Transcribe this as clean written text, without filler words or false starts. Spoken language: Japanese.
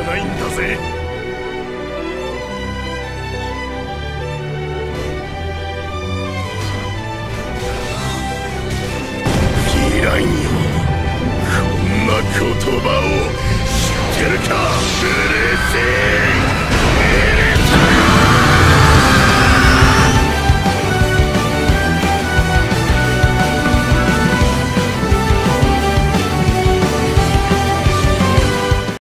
ないんだぜ。ギランよ、こんな言葉を知ってるか、ブルース。